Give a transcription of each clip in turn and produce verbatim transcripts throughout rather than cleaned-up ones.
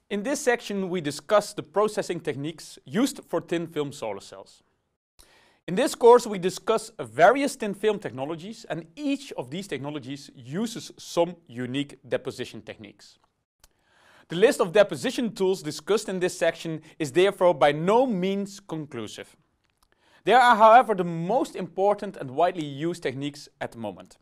In this section, we discuss the processing techniques used for thin film solar cells. In this course, we discuss various thin film technologies, and each of these technologies uses some unique deposition techniques. The list of deposition tools discussed in this section is therefore by no means conclusive. There are, however, the most important and widely used techniques at the moment.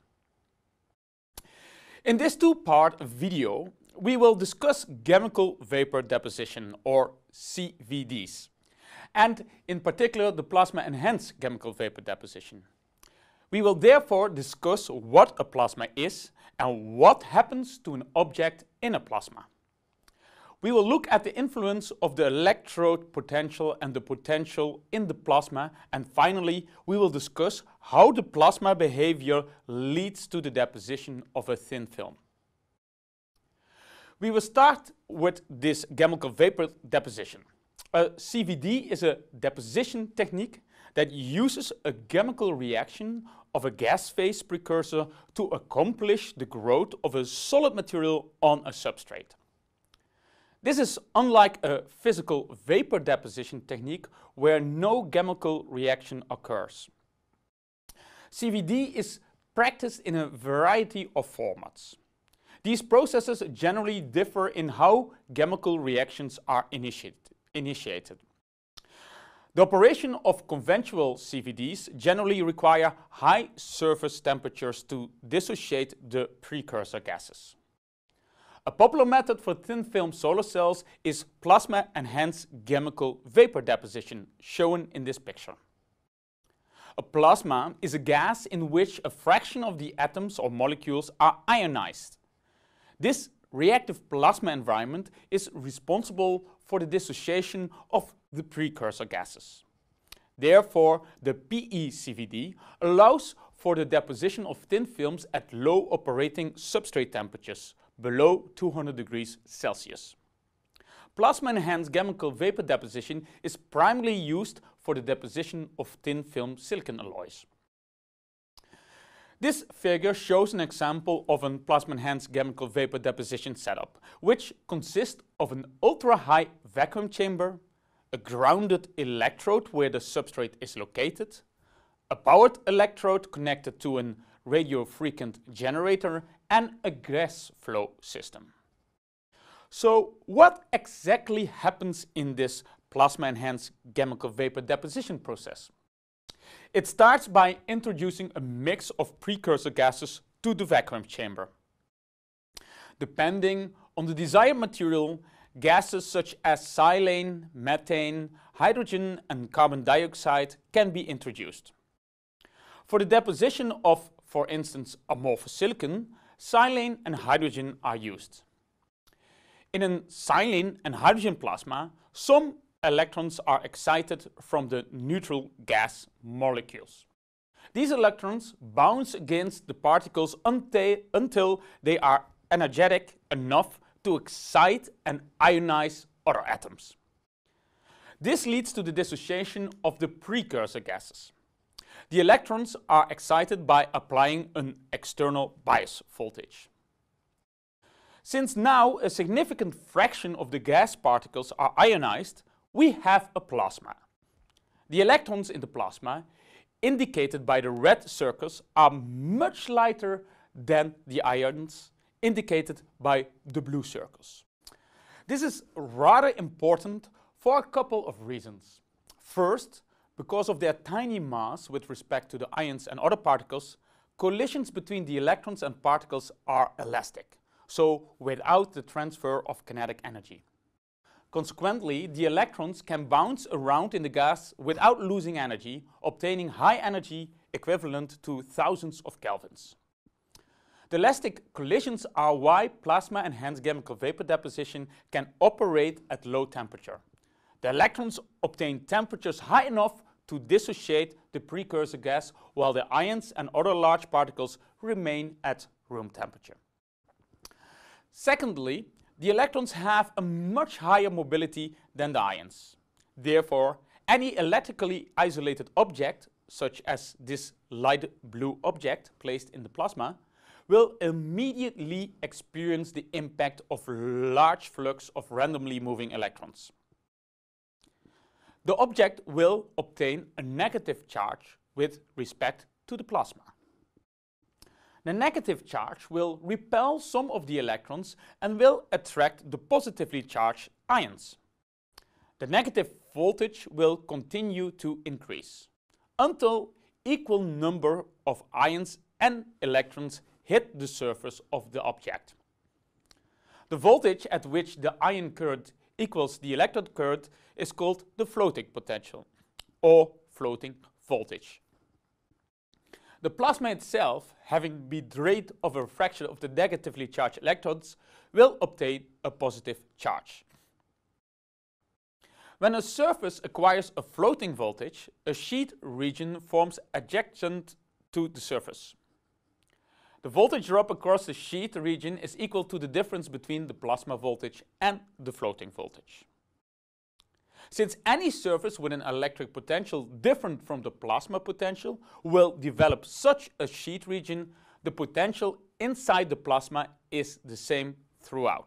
In this two-part video, we will discuss chemical vapor deposition, or C V Ds, and in particular the plasma-enhanced chemical vapor deposition. We will therefore discuss what a plasma is and what happens to an object in a plasma. We will look at the influence of the electrode potential and the potential in the plasma, and finally we will discuss how the plasma behavior leads to the deposition of a thin film. We will start with this chemical vapor deposition. A C V D is a deposition technique that uses a chemical reaction of a gas phase precursor to accomplish the growth of a solid material on a substrate. This is unlike a physical vapor deposition technique where no chemical reaction occurs. C V D is practiced in a variety of formats. These processes generally differ in how chemical reactions are initiated. The operation of conventional C V Ds generally require high surface temperatures to dissociate the precursor gases. A popular method for thin film solar cells is plasma-enhanced chemical vapor deposition, shown in this picture. A plasma is a gas in which a fraction of the atoms or molecules are ionized. This reactive plasma environment is responsible for the dissociation of the precursor gases. Therefore, the P E C V D allows for the deposition of thin films at low operating substrate temperatures, below two hundred degrees Celsius. Plasma-enhanced chemical vapor deposition is primarily used for the deposition of thin film silicon alloys. This figure shows an example of a plasma-enhanced chemical vapor deposition setup, which consists of an ultra-high vacuum chamber, a grounded electrode where the substrate is located, a powered electrode connected to a radio-frequent generator, and a gas flow system. So what exactly happens in this plasma-enhanced chemical vapor deposition process? It starts by introducing a mix of precursor gases to the vacuum chamber. Depending on the desired material, gases such as silane, methane, hydrogen, and carbon dioxide can be introduced. For the deposition of, for instance, amorphous silicon, silane and hydrogen are used. In a silane and hydrogen plasma, some electrons are excited from the neutral gas molecules. These electrons bounce against the particles until, until they are energetic enough to excite and ionize other atoms. This leads to the dissociation of the precursor gases. The electrons are excited by applying an external bias voltage. Since now a significant fraction of the gas particles are ionized, we have a plasma. The electrons in the plasma, indicated by the red circles, are much lighter than the ions, indicated by the blue circles. This is rather important for a couple of reasons. First, because of their tiny mass with respect to the ions and other particles, collisions between the electrons and particles are elastic, so without the transfer of kinetic energy. Consequently, the electrons can bounce around in the gas without losing energy, obtaining high energy equivalent to thousands of kelvins. The elastic collisions are why plasma-enhanced chemical vapor deposition can operate at low temperature. The electrons obtain temperatures high enough to dissociate the precursor gas, while the ions and other large particles remain at room temperature. Secondly, the electrons have a much higher mobility than the ions. Therefore, any electrically isolated object, such as this light blue object placed in the plasma, will immediately experience the impact of large flux of randomly moving electrons. The object will obtain a negative charge with respect to the plasma. The negative charge will repel some of the electrons and will attract the positively charged ions. The negative voltage will continue to increase until equal number of ions and electrons hit the surface of the object. The voltage at which the ion current equals the electrode current is called the floating potential or floating voltage. The plasma itself, having been drained of a fraction of the negatively charged electrons, will obtain a positive charge. When a surface acquires a floating voltage, a sheet region forms adjacent to the surface. The voltage drop across the sheet region is equal to the difference between the plasma voltage and the floating voltage. Since any surface with an electric potential different from the plasma potential will develop such a sheet region, the potential inside the plasma is the same throughout.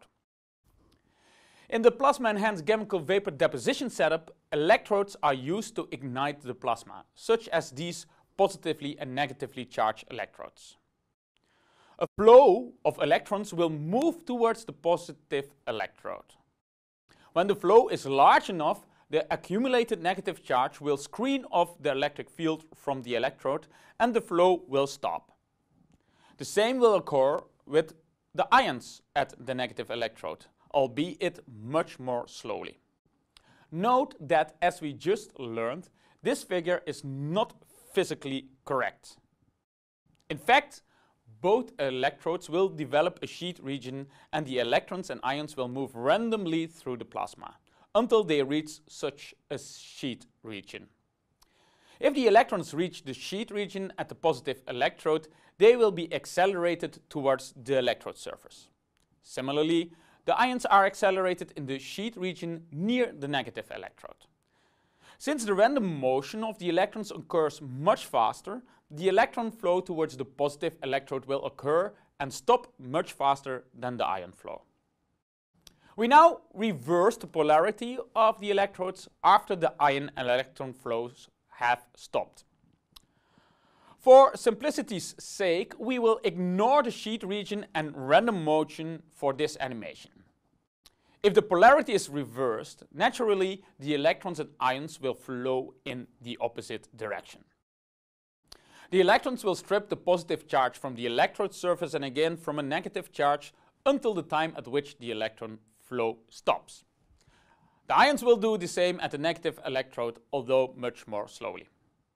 In the plasma-enhanced chemical vapor deposition setup, electrodes are used to ignite the plasma, such as these positively and negatively charged electrodes. A flow of electrons will move towards the positive electrode. When the flow is large enough, the accumulated negative charge will screen off the electric field from the electrode and the flow will stop. The same will occur with the ions at the negative electrode, albeit much more slowly. Note that, as we just learned, this figure is not physically correct. In fact, both electrodes will develop a sheet region and the electrons and ions will move randomly through the plasma until they reach such a sheet region. If the electrons reach the sheet region at the positive electrode, they will be accelerated towards the electrode surface. Similarly, the ions are accelerated in the sheet region near the negative electrode. Since the random motion of the electrons occurs much faster, the electron flow towards the positive electrode will occur and stop much faster than the ion flow. We now reverse the polarity of the electrodes after the ion and electron flows have stopped. For simplicity's sake, we will ignore the sheet region and random motion for this animation. If the polarity is reversed, naturally the electrons and ions will flow in the opposite direction. The electrons will strip the positive charge from the electrode surface and again from a negative charge until the time at which the electron flow stops. The ions will do the same at the negative electrode, although much more slowly.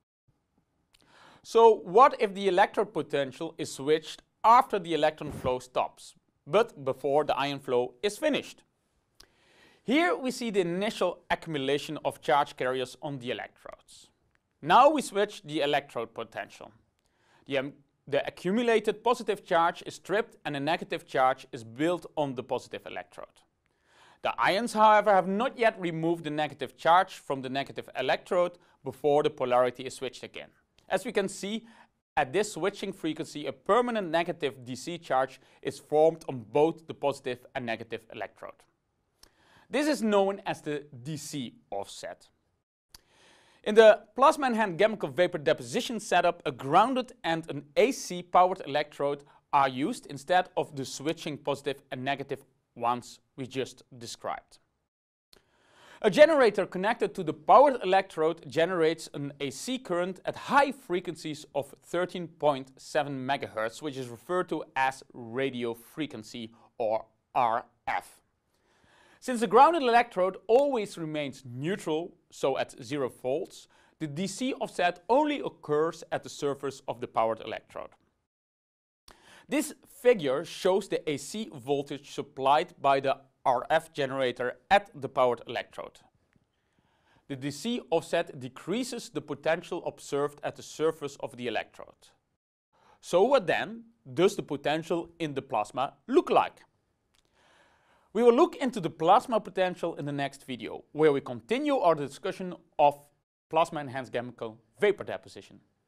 So what if the electrode potential is switched after the electron flow stops, but before the ion flow is finished? Here we see the initial accumulation of charge carriers on the electrodes. Now we switch the electrode potential. The, um, the accumulated positive charge is stripped and a negative charge is built on the positive electrode. The ions, however, have not yet removed the negative charge from the negative electrode before the polarity is switched again. As we can see, at this switching frequency, a permanent negative D C charge is formed on both the positive and negative electrode. This is known as the D C offset. In the plasma-enhanced chemical vapor deposition setup, a grounded and an A C powered electrode are used instead of the switching positive and negative ones we just described. A generator connected to the powered electrode generates an A C current at high frequencies of thirteen point seven megahertz, which is referred to as radio frequency, or R F. Since the grounded electrode always remains neutral, so at zero volts, the D C offset only occurs at the surface of the powered electrode. This figure shows the A C voltage supplied by the R F generator at the powered electrode. The D C offset decreases the potential observed at the surface of the electrode. So what then does the potential in the plasma look like? We will look into the plasma potential in the next video, where we continue our discussion of plasma-enhanced chemical vapor deposition.